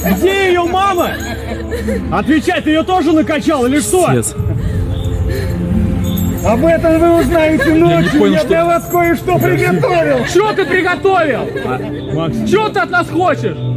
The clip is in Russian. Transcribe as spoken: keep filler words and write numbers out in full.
Где ее мама? Отвечай, ты ее тоже накачал или что? Пиздец. Об этом вы узнаете ночью. понял, Я что- для вас кое-что приготовил. Что ты приготовил? Макс, Чего ты от нас хочешь?